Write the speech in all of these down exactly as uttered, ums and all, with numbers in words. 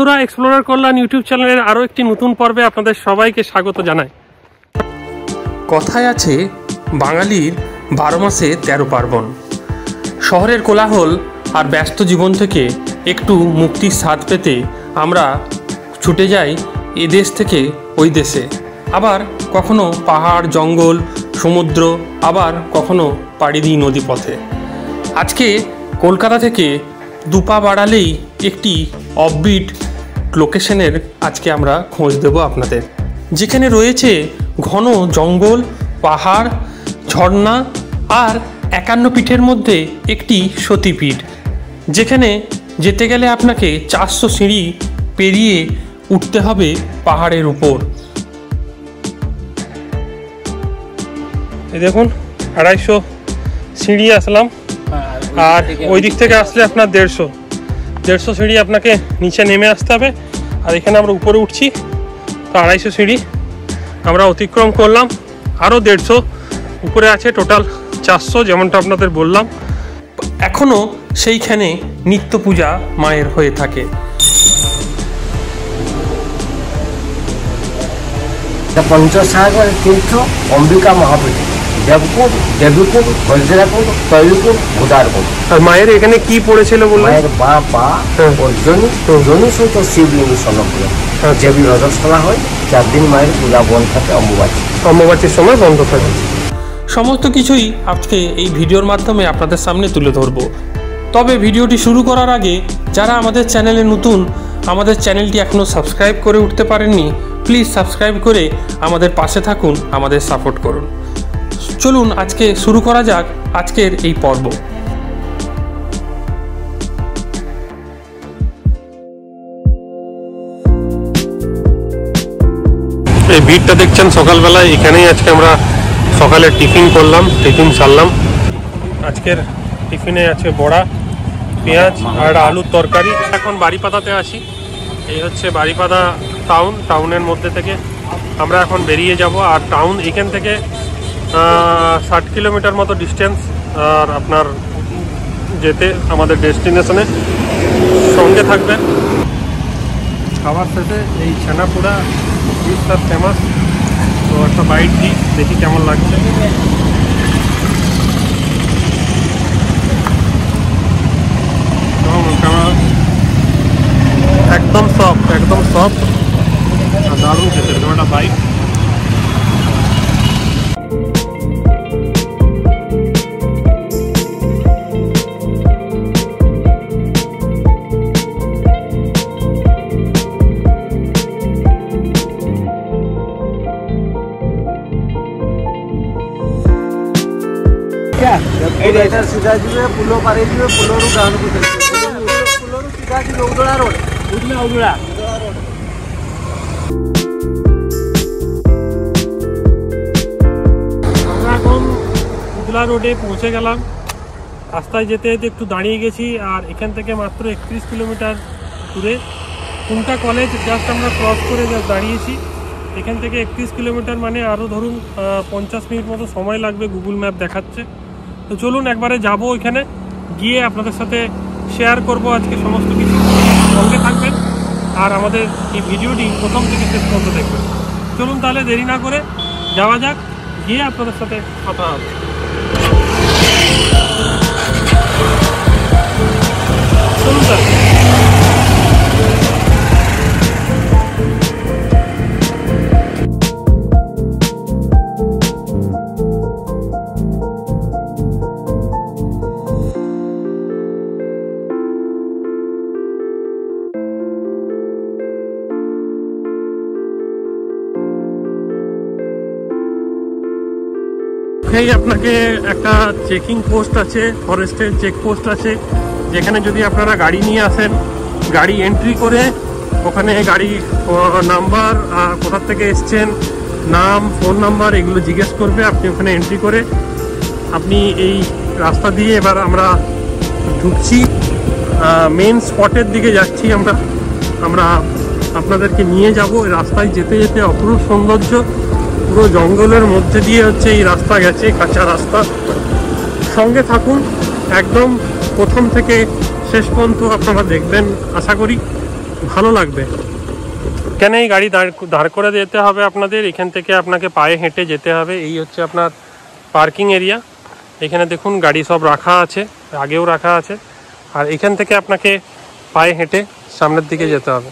বন্ধুরা, এক্সপ্লোরার কল্যাণ ইউটিউব চ্যানেলের আরও একটি নতুন পর্বে আপনাদের সবাইকে স্বাগত জানাই। কথায় আছে বাঙালির বারো মাসে তেরো পার্বণ। শহরের কোলাহল আর ব্যস্ত জীবন থেকে একটু মুক্তির স্বাদ পেতে আমরা ছুটে যাই এ দেশ থেকে ওই দেশে, আবার কখনো পাহাড় জঙ্গল সমুদ্র, আবার কখনো পাড়ি দিই নদী পথে। আজকে কলকাতা থেকে দুপা বাড়ালেই একটি অফবিট লোকেশনের আজকে আমরা খোঁজ দেব আপনাদের, যেখানে রয়েছে ঘন জঙ্গল, পাহাড়, ঝর্ণা আর একান্ন পীঠের মধ্যে একটি সতীপীঠ, যেখানে যেতে গেলে আপনাকে চারশো সিঁড়ি পেরিয়ে উঠতে হবে পাহাড়ের উপর। এই দেখুন আড়াইশো সিঁড়ি আসলাম, আর ওই দিক থেকে আসলে আপনার দেড়শো দেড়শো সিঁড়ি আপনাকে নিচে নেমে আসতে হবে। আর এখানে আমরা উপরে উঠছি, তো আড়াইশো সিঁড়ি আমরা অতিক্রম করলাম, আরও দেড়শো উপরে আছে, টোটাল চারশো যেমনটা আপনাদের বললাম। এখনও সেইখানে নিত্য পূজা মায়ের হয়ে থাকে। পঞ্চসাগর তীর্থ অম্বিকা মহাপীঠ, দেবকুণ্ড, দেবীকুণ্ড, বজ্রাকুণ্ড, তৈলকুণ্ড, ভূদারকুণ্ড। আর মায়ের এখানে কি পড়েছিল বললেন? মায়ের বা পা ও জনি জনি সহিত শিবলিঙ্গ সমগ্র দেবী রজস্বলা হয়। চার দিন মায়ের পূজা বন্ধ থাকে, অম্বুবাচী অম্বুবাচীর সময় বন্ধ থাকে। সমস্ত কিছুই আজকে এই ভিডিওর মাধ্যমে আপনাদের সামনে তুলে ধরব। তবে ভিডিওটি শুরু করার আগে যারা আমাদের চ্যানেলে নতুন, আমাদের চ্যানেলটি এখনও সাবস্ক্রাইব করে উঠতে পারেননি, প্লিজ সাবস্ক্রাইব করে আমাদের পাশে থাকুন, আমাদের সাপোর্ট করুন। চলুন আজকে শুরু করা যাক আজকের এই পর্ব। এই ভিড়টা দেখছেন সকালবেলায়, এখানেই আজকে আমরা সকালে টিফিন করলাম, টিফিন সারলাম। আজকের টিফিনে আছে বড়া, পেঁয়াজ আর আলুর তরকারি। এখন বাড়িপাদাতে আসি, এই হচ্ছে বাড়িপাদা টাউন। টাউনের মধ্যে থেকে আমরা এখন বেরিয়ে যাব। আর টাউন এখান থেকে ষাট কিলোমিটার মতো ডিস্টেন্স। আর আপনার যেতে আমাদের ডেস্টিনেশনে সঙ্গে থাকবেন। খাবার শেষে এই ছানাপোড়া জিনিসটা ফেমাস, তো একটা বাইট দিই, দেখি কেমন লাগছে। একদম সফট, একদম সফট আর দারুণ খেতে, এরকম একটা বাইট। सीधा जी पुलो पारे जी पुलो डाउन को पुलो सीधा जी उदड़ा रोड उदड़ा उदड़ा আমরা এখন উদলা রোডে পৌঁছে গেলাম। রাস্তায় যেতে যেতে একটু দাঁড়িয়ে গেছি, আর এখান থেকে মাত্র একত্রিশ কিলোমিটার দূরে কুমটা কলেজ জাস্ট আমরা ক্রস করে জাস্ট দাঁড়িয়েছি। এখান থেকে একত্রিশ কিলোমিটার মানে আরও ধরুন পঞ্চাশ মিনিট মতো সময় লাগবে, গুগল ম্যাপ দেখাচ্ছে। তো চলুন একবারে যাব, ওইখানে গিয়ে আপনাদের সাথে শেয়ার করব আজকে সমস্ত কিছু। সঙ্গে থাকবেন আর আমাদের এই ভিডিওটি প্রথম থেকে শেষ পর্যন্ত দেখবেন। চলুন তাহলে দেরি না করে যাওয়া যাক, গিয়ে আপনাদের সাথে কথা হবে। চলুন তাহলে। আপনাকে একটা চেকিং পোস্ট আছে, ফরেস্টের চেক পোস্ট আছে, যেখানে যদি আপনারা গাড়ি নিয়ে আসেন, গাড়ি এন্ট্রি করে ওখানে গাড়ি নাম্বার, কোথা থেকে এসছেন, নাম, ফোন নাম্বার এগুলো জিজ্ঞেস করবে। আপনি ওখানে এন্ট্রি করে আপনি এই রাস্তা দিয়ে এবার আমরা ঢুকছি, মেন স্পটের দিকে যাচ্ছি আমরা। আমরা আপনাদেরকে নিয়ে যাব। রাস্তায় যেতে যেতে অপরূপ সৌন্দর্য, পুরো জঙ্গলের মধ্যে দিয়ে হচ্ছে এই রাস্তা গেছে, কাঁচা রাস্তা। সঙ্গে থাকুন, একদম প্রথম থেকে শেষ পর্যন্ত আপনারা দেখবেন আশা করি। ভালো লাগবে। কেন এই গাড়ি দাঁড় দাঁড় করে যেতে হবে আপনাদের, এখান থেকে আপনাকে পায়ে হেঁটে যেতে হবে। এই হচ্ছে আপনার পার্কিং এরিয়া। এখানে দেখুন গাড়ি সব রাখা আছে, আগেও রাখা আছে, আর এখান থেকে আপনাকে পায়ে হেঁটে সামনের দিকে যেতে হবে।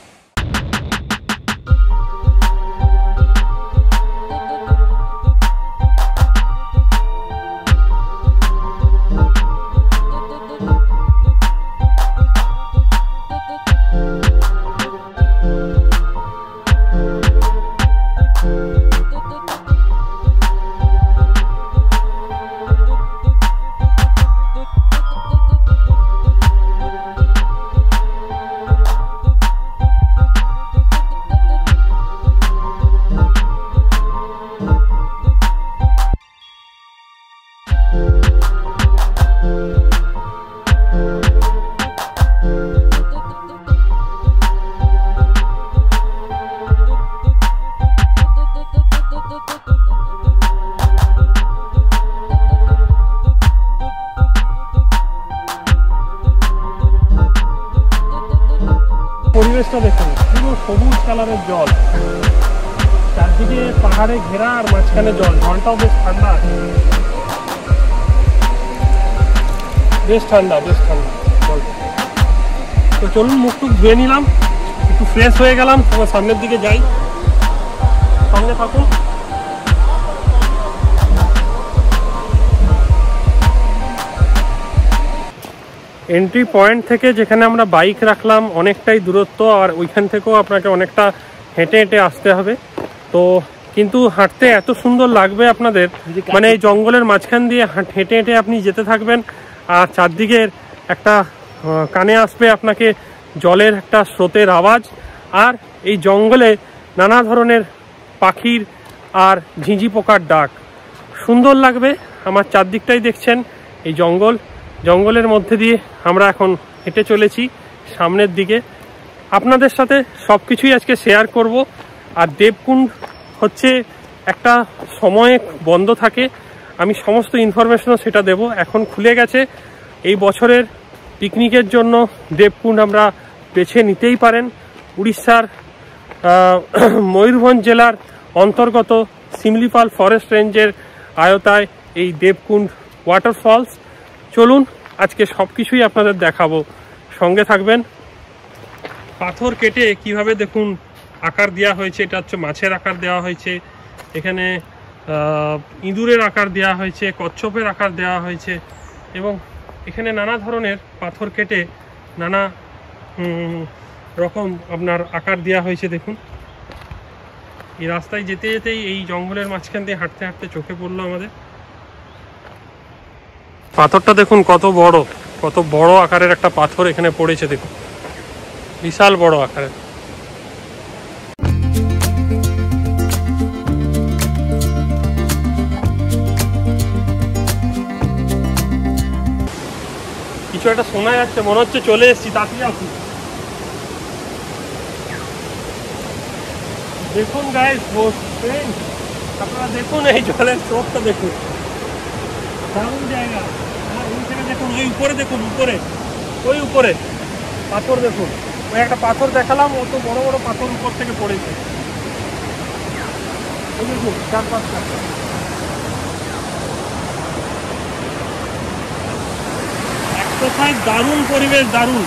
পরিবেশটা দেখুন, পুরো সবুজ কালারের জল, চারদিকে পাহাড়ে ঘেরা, আর মাঝখানে জল। জলটাও বেশ ঠান্ডা আছে, বেশ ঠান্ডা বেশ ঠান্ডা জলটা। তো চলুন মুখ টুক ধুয়ে নিলাম, একটু ফ্রেশ হয়ে গেলাম, তোমার সামনের দিকে যাই, সঙ্গে থাকুন। এন্ট্রি পয়েন্ট থেকে যেখানে আমরা বাইক রাখলাম অনেকটাই দূরত্ব, আর ওইখান থেকেও আপনাকে অনেকটা হেঁটে হেঁটে আসতে হবে। তো কিন্তু হাঁটতে এত সুন্দর লাগবে আপনাদের, মানে এই জঙ্গলের মাঝখান দিয়ে হেঁটে হেঁটে আপনি যেতে থাকবেন, আর চারদিকের একটা কানে আসবে আপনাকে জলের একটা স্রোতের আওয়াজ, আর এই জঙ্গলে নানা ধরনের পাখির আর ঝিঁঝি পোকার ডাক। সুন্দর লাগবে। আমার চারদিকটাই দেখছেন এই জঙ্গল, জঙ্গলের মধ্যে দিয়ে আমরা এখন হেঁটে চলেছি সামনের দিকে। আপনাদের সাথে সব কিছুই আজকে শেয়ার করব। আর দেবকুণ্ড হচ্ছে একটা সময়ে বন্ধ থাকে, আমি সমস্ত ইনফরমেশনও সেটা দেব। এখন খুলে গেছে। এই বছরের পিকনিকের জন্য দেবকুণ্ড আমরা বেছে নিতেই পারেন। উড়িষ্যার ময়ূরভঞ্জ জেলার অন্তর্গত শিমলিপাল ফরেস্ট রেঞ্জের আয়তায় এই দেবকুণ্ড ওয়াটারফলস। চলুন আজকে সব কিছুই আপনাদের দেখাবো, সঙ্গে থাকবেন। পাথর কেটে কিভাবে দেখুন আকার দেওয়া হয়েছে, এটা হচ্ছে মাছের আকার দেওয়া হয়েছে, এখানে ইঁদুরের আকার দেওয়া হয়েছে, কচ্ছপের আকার দেওয়া হয়েছে, এবং এখানে নানা ধরনের পাথর কেটে নানা রকম আপনার আকার দেওয়া হয়েছে। দেখুন এই রাস্তায় যেতে যেতেই এই জঙ্গলের মাঝখান দিয়ে হাঁটতে হাঁটতে চোখে পড়লো আমাদের পাথরটা। দেখুন কত বড়, কত বড় আকারের একটা পাথর এখানে পড়েছে। দেখুন বিশাল বড় আকারের। কিছু একটা শোনা যাচ্ছে, মনে হচ্ছে চলে এসেছি, তাড়াতাড়ি আসুন। দেখুন গাইস, আপনারা দেখুন এই জলের স্রোতটা দেখুন, দারুণ জায়গা। আর ওই থেকে দেখুন, ওই উপরে দেখুন, উপরে ওই উপরে পাথর দেখুন, ওই একটা পাথর দেখালাম, অত বড় বড় পাথর উপর থেকে পড়েছে। ওই দেখুন চার পাঁচটা। এক কথায় দারুণ পরিবেশ, দারুণ।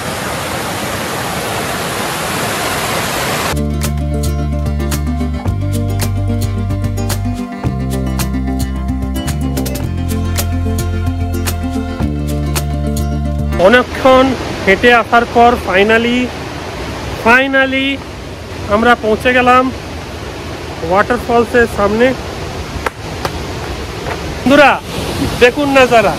অনেকক্ষণ হেঁটে আসার পর ফাইনালি ফাইনালি আমরা পৌঁছে গেলাম ওয়াটারফলসের সামনে। বন্ধুরা দেখুন না যারা,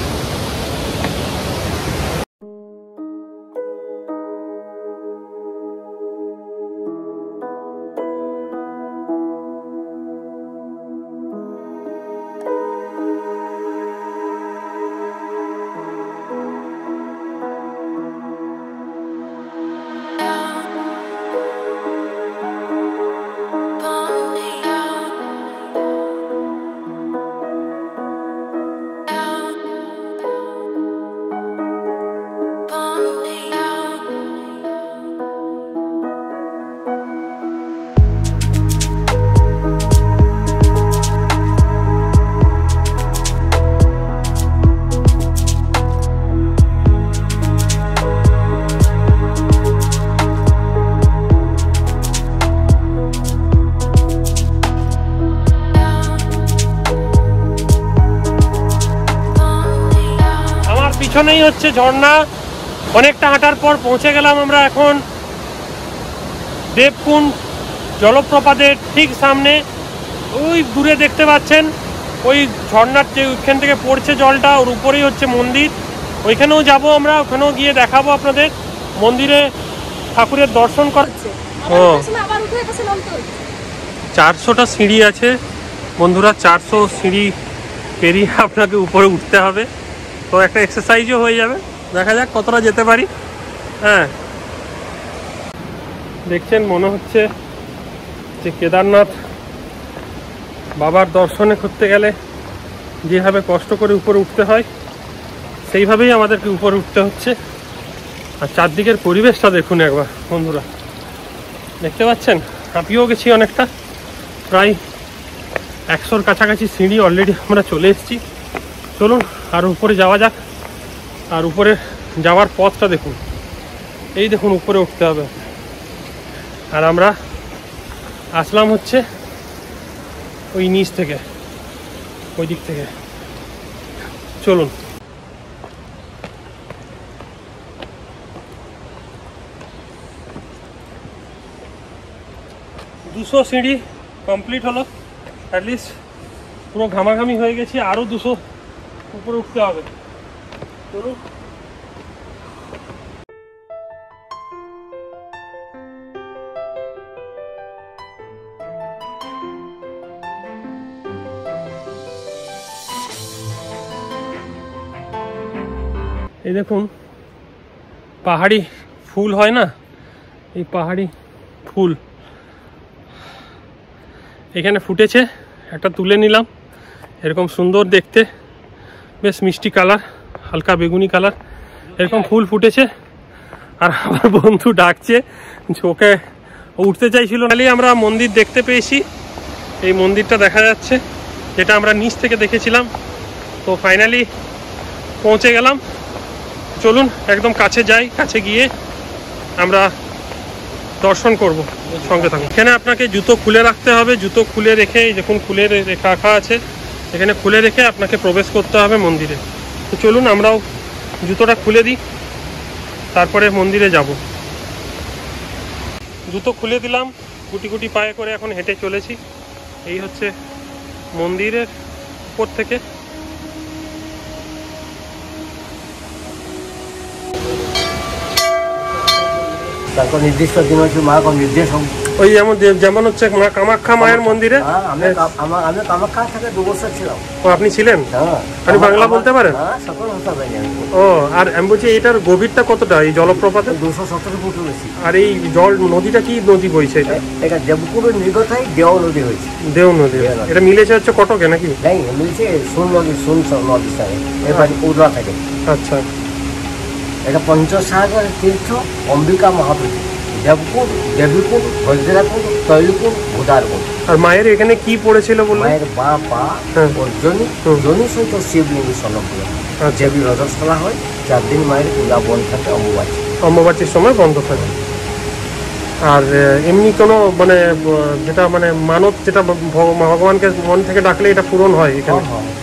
পিছনেই হচ্ছে ঝর্ণা। অনেকটা হাঁটার পর পৌঁছে গেলাম আমরা এখন দেবকুণ্ড জলপ্রপাতের ঠিক সামনে। ওই দূরে দেখতে পাচ্ছেন ওই ঝর্ণার যে ওইখান থেকে পড়ছে জলটা, ওর উপরেই হচ্ছে মন্দির। ওইখানেও যাব আমরা, ওখানেও গিয়ে দেখাবো আপনাদের মন্দিরে ঠাকুরের দর্শন করছে। ও চারশোটা সিঁড়ি আছে বন্ধুরা, চারশো সিঁড়ি পেরিয়ে আপনাকে উপরে উঠতে হবে। তো একটা এক্সারসাইজও হয়ে যাবে, দেখা যাক কতটা যেতে পারি। হ্যাঁ, দেখছেন মনে হচ্ছে যে কেদারনাথ বাবার দর্শনে করতে গেলে যেভাবে কষ্ট করে উপরে উঠতে হয় সেইভাবেই আমাদেরকে উপরে উঠতে হচ্ছে। আর চারদিকের পরিবেশটা দেখুন একবার বন্ধুরা, দেখতে পাচ্ছেন হাঁপিয়েও গেছি অনেকটা। প্রায় একশোর কাছাকাছি সিঁড়ি অলরেডি আমরা চলে এসেছি। চলুন আর উপরে যাওয়া যাক। আর উপরে যাওয়ার পথটা দেখুন, এই দেখুন উপরে উঠতে হবে। আর আমরা আসলাম হচ্ছে ওই নিচ থেকে, ওই দিক থেকে। চলুন দুশো সিঁড়ি কমপ্লিট হলো, অ্যাটলিস্ট পুরো ঘামাঘামি হয়ে গেছি। আরও দুশো উপরে উঠতে হবে। চলুন এই দেখুন পাহাড়ি ফুল হয় না, এই পাহাড়ি ফুল এখানে ফুটেছে। একটা তুলে নিলাম, এরকম সুন্দর দেখতে, বেশ মিষ্টি কালার, হালকা বেগুনি কালার, এরকম ফুল ফুটেছে। আর আমার বন্ধু ডাকছে, ওকে উঠতে চাইছিল। খালি আমরা মন্দির দেখতে পেয়েছি, এই মন্দিরটা দেখা যাচ্ছে যেটা আমরা নিচ থেকে দেখেছিলাম। তো ফাইনালি পৌঁছে গেলাম। চলুন একদম কাছে যাই, কাছে গিয়ে আমরা দর্শন করব। সঙ্গে থাকুন। এখানে আপনাকে জুতো খুলে রাখতে হবে, জুতো খুলে রেখে, যখন খুলে রাখা আছে এখানে খুলে রেখে আপনাকে প্রবেশ করতে হবে মন্দিরে। তো চলুন আমরাও জুতোটা খুলে দিই, তারপরে মন্দিরে যাব। জুতো খুলে দিলাম, গুটি গুটি পায়ে করে এখন হেঁটে চলেছি। এই হচ্ছে মন্দিরের উপর থেকে। তারপর নির্দিষ্ট দিন হচ্ছে মা নির্দেশ ওই যেমন যেমন হচ্ছে মা কামাখ্যা মায়ের মন্দিরে। আমি কামাখ্যা থেকে দু বছর ছিলাম। ও আপনি ছিলেন? আপনি বাংলা বলতে পারেন? সকল ভাষা জানি আমি। ও আর আমি বলছি এটার গভীরটা কতটা এই জলপ্রপাতে? দুশো সতেরো ফুট বেশি। আর এই জল নদীটা কি নদী বইছে এটা? এটা দেবপুরের নিকটাই দেও নদী হয়েছে। দেও নদী। এটা মিলেছে হচ্ছে কটকে নাকি? নাই, মিলছে সোন নদী, সোন নদীর সাথে এবার উদরা থাকে। আচ্ছা, এটা পঞ্চসাগর তীর্থ অম্বিকা মহাপীঠ, দেবপুর, দেবীপুর, বজ্রাপুর, তৈলপুর, ভুদারপুর। আর মায়ের এখানে কি পড়েছিল বললেন? মায়ের বা পা অর্জনী জনি সহিত শিবলিঙ্গ সনপ্রিয় দেবী রজস্বলা হয়। চার দিন মায়ের পূজা বন্ধ থাকে অম্বুবাচী। অম্বুবাচীর সময় বন্ধ থাকে। আর এমনি কোনো মানে যেটা মানে মানত, যেটা ভগবানকে মন থেকে ডাকলে এটা পূরণ হয় এখানে?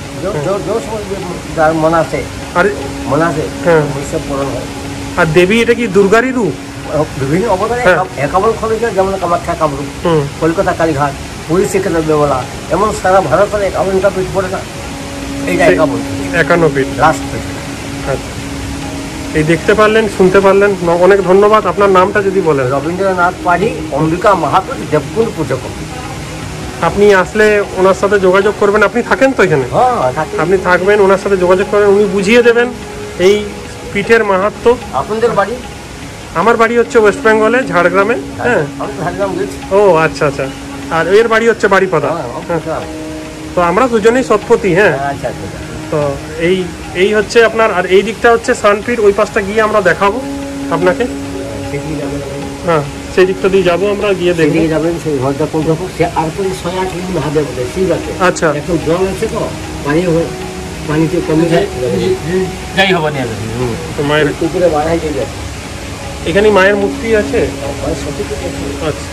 যার মন আছে, আর মন আছে হ্যাঁ পূরণ হয়। আর দেবী এটা কি দুর্গারই রূপ? বিভিন্ন অবদানে একাবন খরচে, যেমন কামাখ্যা কামরূপ, কলকাতা কালীঘাট, পুরী শ্রীক্ষেত্র বেমলা, এমন সারা ভারতের একাবনটা পীঠ পড়ে না, এইটা একাবন একান্ন পীঠ লাস্ট পীঠ। আচ্ছা, এই দেখতে পারলেন, শুনতে পারলেন, অনেক ধন্যবাদ। আপনার নামটা যদি বলেন? রবীন্দ্রনাথ পাঢ়ি, অম্বিকা মহাপীঠ, দেবকুণ্ড পূজক। আপনি আসলে ওনার সাথে যোগাযোগ করবেন। আপনি থাকেন তো এখানে? আপনি থাকবেন, ওনার সাথে যোগাযোগ করবেন, উনি বুঝিয়ে দেবেন এই পীঠের মাহাত্ম্য। আপনাদের বাড়ি? আমার বাড়ি হচ্ছে ওয়েস্ট বেঙ্গলে, ঝাড়গ্রামে। হ্যাঁ। ও আচ্ছা আচ্ছা। আর এর বাড়ি হচ্ছে বাড়িপাদা। তো আমরা দুজনেই সৎপতি। হ্যাঁ। তো এই এই হচ্ছে আপনার, আর এই দিকটা হচ্ছে শানপীঠ, ওই পাশটা গিয়ে আমরা দেখাবো আপনাকে। হ্যাঁ, সেই দিকটা দিয়ে যাবো আমরা, গিয়ে দেখে যাবেন সেই ঘরটা কোন রকম। আর তো ছয় আট মিনিট হাতে বলে ঠিক আছে। আচ্ছা, এখন জল আছে তো পানি হয়ে পানিতে কমে যায়, যাই হবে না। তো মায়ের পুকুরে বাড়াই চলে যায়। এখানে মায়ের মূর্তি আছে? আচ্ছা,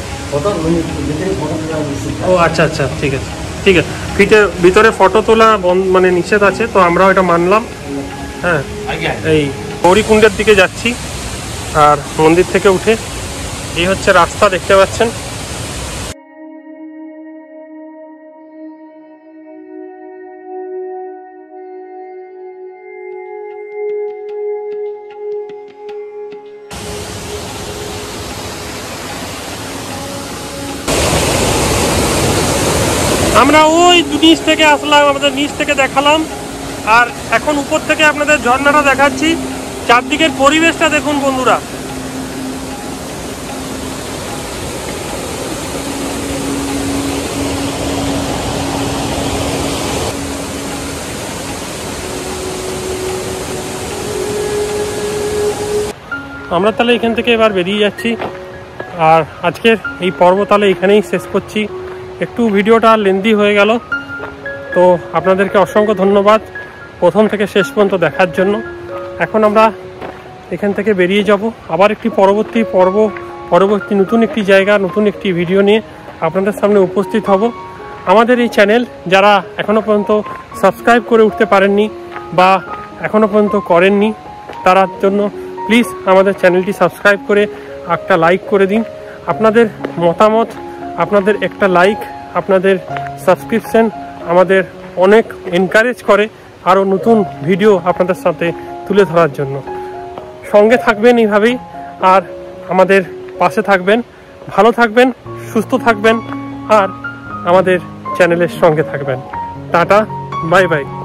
ও আচ্ছা আচ্ছা, ঠিক আছে ঠিক আছে। ফিটের ভিতরে ফটো তোলা মানে নিষেধ আছে, তো আমরাও এটা মানলাম। হ্যাঁ, এই গৌরীকুণ্ডের দিকে যাচ্ছি। আর মন্দির থেকে উঠে এই হচ্ছে রাস্তা, দেখতে পাচ্ছেন। আমরা ওই নিচ থেকে আসলাম, আমাদের নিচ থেকে দেখালাম, আর এখন উপর থেকে আপনাদের ঝর্ণাটা দেখাচ্ছি। চারদিকের পরিবেশটা দেখুন বন্ধুরা। আমরা তাহলে এখান থেকে এবার বেরিয়ে যাচ্ছি, আর আজকের এই পর্ব তাহলে এখানেই শেষ করছি। একটু ভিডিওটা লেন্দি হয়ে গেল, তো আপনাদেরকে অসংখ্য ধন্যবাদ প্রথম থেকে শেষ পর্যন্ত দেখার জন্য। এখন আমরা এখান থেকে বেরিয়ে যাব, আবার একটি পরবর্তী পর্ব, পরবর্তী নতুন একটি জায়গা, নতুন একটি ভিডিও নিয়ে আপনাদের সামনে উপস্থিত হব। আমাদের এই চ্যানেল যারা এখনও পর্যন্ত সাবস্ক্রাইব করে উঠতে পারেননি বা এখনও পর্যন্ত করেননি, তার জন্য প্লিজ আমাদের চ্যানেলটি সাবস্ক্রাইব করে একটা লাইক করে দিন। আপনাদের মতামত, আপনাদের একটা লাইক, আপনাদের সাবস্ক্রিপশন আমাদের অনেক এনকারেজ করে আরও নতুন ভিডিও আপনাদের সাথে তুলে ধরার জন্য। সঙ্গে থাকবেন এইভাবেই, আর আমাদের পাশে থাকবেন। ভালো থাকবেন, সুস্থ থাকবেন, আর আমাদের চ্যানেলের সঙ্গে থাকবেন। Tata, bye by.